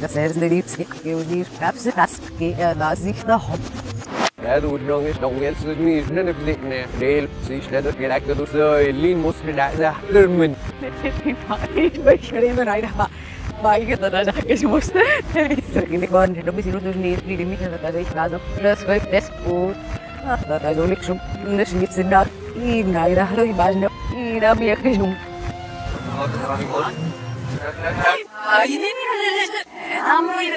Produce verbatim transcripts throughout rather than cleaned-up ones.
Das er de liefst gegeven kapse das ge da sich da hop. Ja, du dong is dong is niet net de ne. Deel zich net dat gelijk dat zo lin moest de daar termen. Ik ben geen bereid ha. Baik kata dah kes moest. Ini kan hidup di sini tuh nih di demi kata ich da so plus five test put. Da da so lik schon nicht nicht sind da. Ih, naik dah lo ibasnya. Ih, dah biar kesum. Ini ni. Amu ini.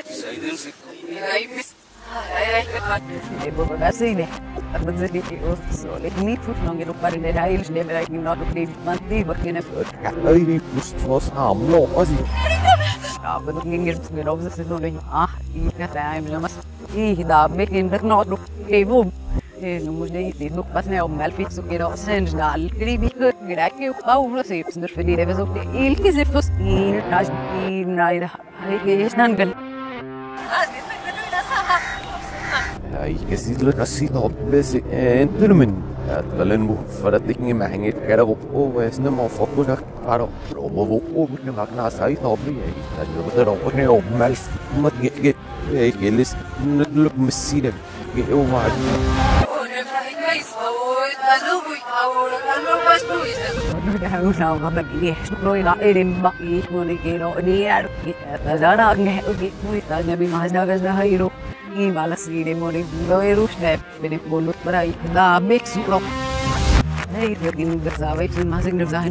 Ibu kasih ni. Tapi jadi itu solid ni pun nongin lupa di daerah ini sudah berarti not di mati bagian apa? Kalau ini plus ham lo sih. Apa tu ngingir ngirau sesuatu lagi. Ah, ini kata ayam lemas. Ih, dah bikin tak not lu. Ibu. Eh, nomor dia itu pas ni om malfit so kira sen dal. Kribi ke kira ke kau lu sih sebentar fili deh besok dia ilki zefus ini taj ini naik dah. Hai ke nangal. Ay, kasi lo nasi no besi entermen. Atalen bu faratik ni mahingit kara bu o wes na mo foto na karo. Lo mo bu o na magna sai no bi ay. Talo ko ro ko ne o mal mat get get. Ay kelis naglup masida. Ge o ma. Dah usah apa begini. Suruh nak erim baki semua kira ni ada. Kita dah ngeh ugi. Kita nabi mahasda kasda hiro. Ini malas ini mau dibawa terus deh, beri bolut berai, dah mix suruh. Hei, dia gini bersama itu masih bersahin.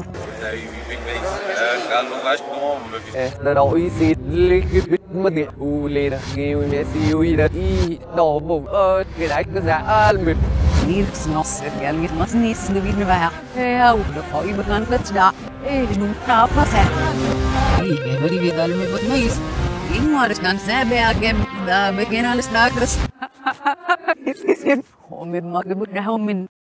Kalau mas bom, eh, dah isi likit mati, ule dah, gini masih ui dah, i, dah bom, eh, kita ikut jalan mit. Ini nos, yang itu masih nis lebih nebak. Eh, udah kau ibu kan kerja, eh, nunggu apa sih? Ini beri bidal mebut mais. Ini harus kan saya beagem. Da begin alles nagras. Oh, mit mag gebut na homin.